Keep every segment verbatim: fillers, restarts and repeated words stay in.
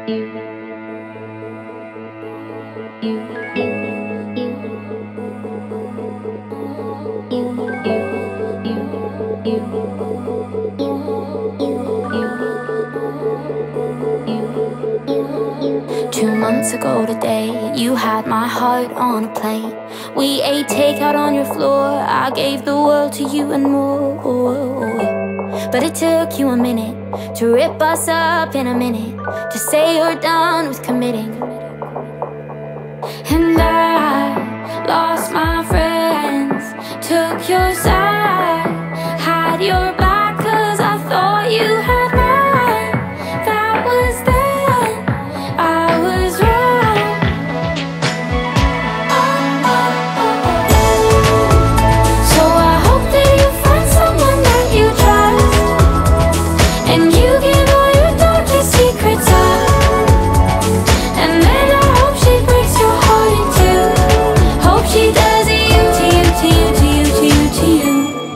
Two months ago today, you had my heart on a plate. We ate takeout on your floor. I gave the world to you and more. But it took you a minute to rip us up in a minute, to say you're done with committing. And I lost my friends, took your side, had your back, 'cause I thought you had mine. That was then, I was right. So I hope that you find someone that you trust, and you give all your darkest secrets up. And then I hope she breaks your heart in two. Hope she does it you, to you, to you, to you, to you, to you.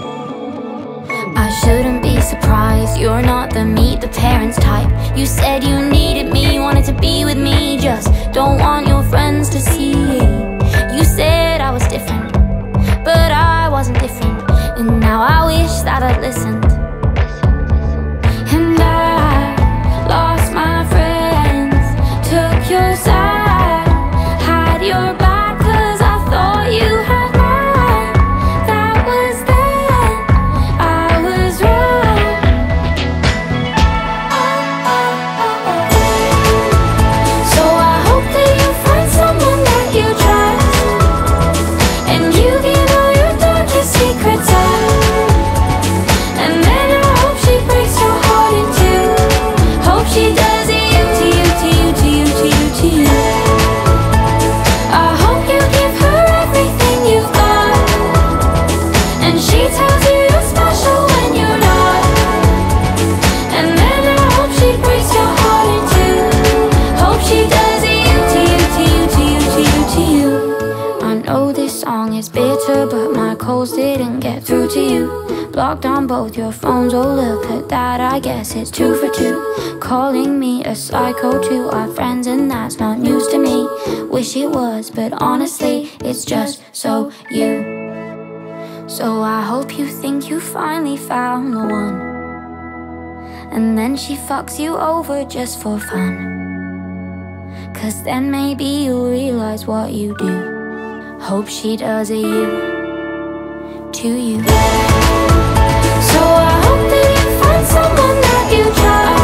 I shouldn't be surprised, you're not the meet the parents type. You said you needed me, wanted to be with me, just don't want your friends to see. You said I was different, but I wasn't different. And now I wish that I'd listened. And I lost my friends, took your side, had your back, 'cause I thought you had mine. That was then, I was right. So I hope that you find someone that you trust, and you give all your darkest secrets up. And then I hope she breaks your heart in two. Hope she does it you, to you, to you, to you, to you, to you. I hope you give her everything you've got, and she tells you you're special when you're not. And then I hope she breaks your heart in two. Hope she does it you, to you, to you, to you, to you, to you. I know this song is bitter, but my calls didn't get through to you. Blocked on both your phones, oh look at that, I guess it's two for two. Calling me a psycho to our friends, and that's not news to me. Wish it was, but honestly, it's just so you. So I hope you think you finally found the one, and then she fucks you over just for fun. 'Cause then maybe you'll realize what you do. Hope she does it you, to you. So I hope that you find someone that you trust.